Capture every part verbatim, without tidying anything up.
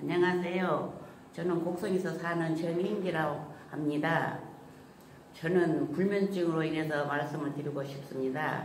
안녕하세요. 저는 곡성에서 사는 전인기라고 합니다. 저는 불면증으로 인해서 말씀을 드리고 싶습니다.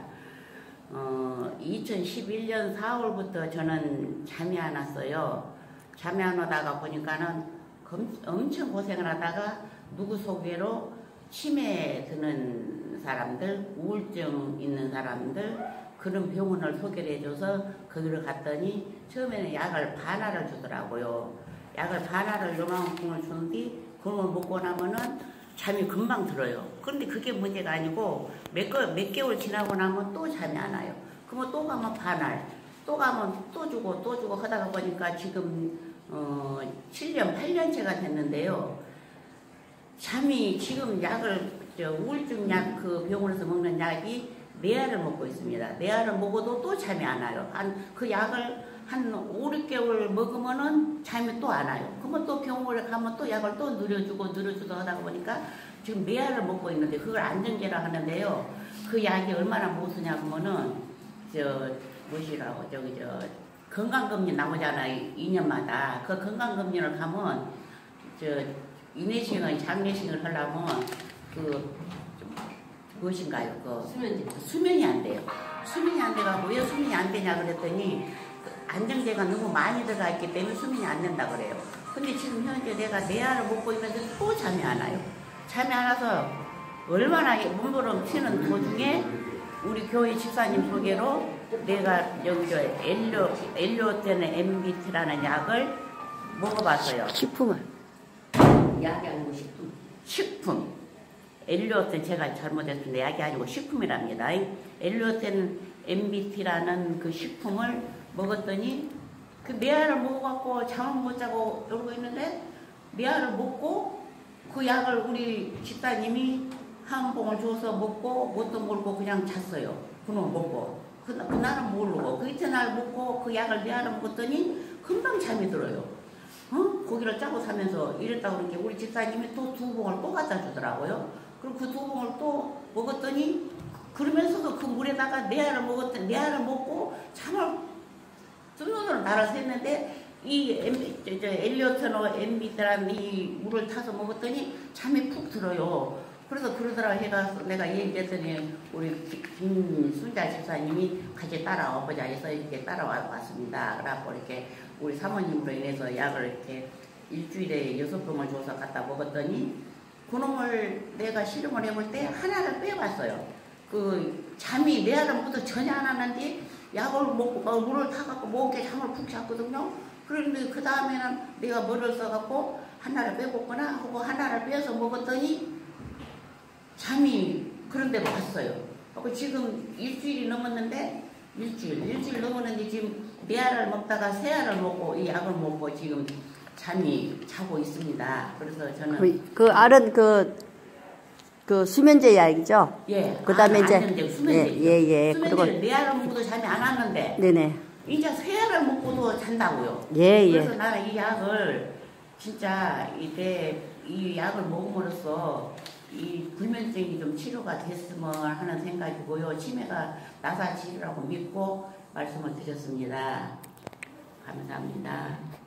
어, 이천십일 년 사월부터 저는 잠이 안 왔어요. 잠이 안 오다가 보니까는 검, 엄청 고생을 하다가 누구 소개로 치매 드는 사람들, 우울증 있는 사람들 그런 병원을 소개를 해줘서 거기를 갔더니 처음에는 약을 반알을 주더라고요. 약을 반알을 요만큼을 주는데 그걸 먹고 나면은 잠이 금방 들어요. 그런데 그게 문제가 아니고 몇, 거, 몇 개월 지나고 나면 또 잠이 안 와요. 그러면 또 가면 반알, 또 가면 또 주고 또 주고 하다가 보니까 지금 어, 칠 년, 팔 년째가 됐는데요. 잠이 지금 약을 저 우울증 약 그 병원에서 먹는 약이 네 알을 먹고 있습니다. 네 알을 먹어도 또 잠이 안 와요. 한 그 약을 한 오, 육 개월 먹으면은 잠이 또 안 와요. 그러면 또 병원에 가면 또 약을 또 누려주고 누려주고 하다 보니까 지금 네 알을 먹고 있는데 그걸 안정제라 하는데요. 그 약이 얼마나 못 쓰냐 하면은 저 뭐시라고 저기 저 건강검진 나오잖아요. 이 년마다. 그 건강검진을 가면 저 인내식을 장내식을 하려면 그 무엇인가요? 그 수면제. 수면이 안 돼요. 수면이 안 돼가지고 왜 수면이 안 되냐 그랬더니 안정제가 너무 많이 들어가 있기 때문에 수면이 안 된다 그래요. 근데 지금 현재 내가 네 알을 먹고 있는데 또 잠이 안 와요. 잠이 안 와서 얼마나 몸부림 튀는 도중에 우리 교회 집사님 소개로 내가 여기 저 엘리오 엘리오테는 엠비티라는 약을 먹어봤어요. 식품을. 약이 아니고 식품. 식품. 엘리오텐 제가 잘못했습니다. 약이 아니고 식품이랍니다. 엘리오텐 엠비티라는 그 식품을 먹었더니 그 네 알을 먹어갖고 잠을 못 자고 이러고 있는데 네 알을 먹고 그 약을 우리 집사님이 한 봉을 줘서 먹고 뭣도 모르고 그냥 잤어요. 그놈 먹고 그, 그날은 모르고 그 이튿날 먹고 그 약을 네 알을 먹었더니 금방 잠이 들어요. 어? 고기를 짜고 사면서 이랬다고 그러니까 우리 집사님이 또 두 봉을 또 갖다 주더라고요. 그리고 그 두 봉을 또 먹었더니 그러면서도 그 물에다가 네 알을 먹었더니 네 알을 먹고 잠을 뜬 눈으로 날아서 했는데 이 엘리오테노 엠비티라는 이 물을 타서 먹었더니 잠이 푹 들어요. 그래서 그러더라 해가 내가 얘기했더니 우리 김순자 집사님이 같이 따라와보자 해서 이렇게 따라와 봤습니다. 그래갖고 이렇게 우리 사모님으로 인해서 약을 이렇게 일주일에 여섯 병을 줘서 갖다 먹었더니 그놈을 내가 실험을 해볼 때 하나를 빼봤어요. 그 잠이 네 알을 먹어도 전혀 안 왔는데 약을 먹고 물을 타갖고 목에 잠을 푹 잤거든요. 그런데 그 다음에는 내가 뭐를 써갖고 하나를 빼봤구나 하고 하나를 빼서 먹었더니 잠이 그런데로 갔어요. 하고 지금 일주일이 넘었는데 일주일 일주일 넘었는데 지금 네 알을 먹다가 세 알을 먹고 이 약을 먹고 지금 잠이 자고 있습니다. 그래서 저는 그, 그 알은 그, 그 수면제 약이죠? 예. 그 다음에 아, 이제 수면제. 예, 예, 예. 수면제를 네 알을 먹고도 잠이 안 왔는데 네네. 이제 세 알을 먹고도 잔다고요. 예, 그래서 예. 나는 이 약을 진짜 이때 이 약을 먹음으로써 이 불면증이 좀 치료가 됐으면 하는 생각이고요. 치매가 나사치료라고 믿고 말씀을 드렸습니다. 감사합니다.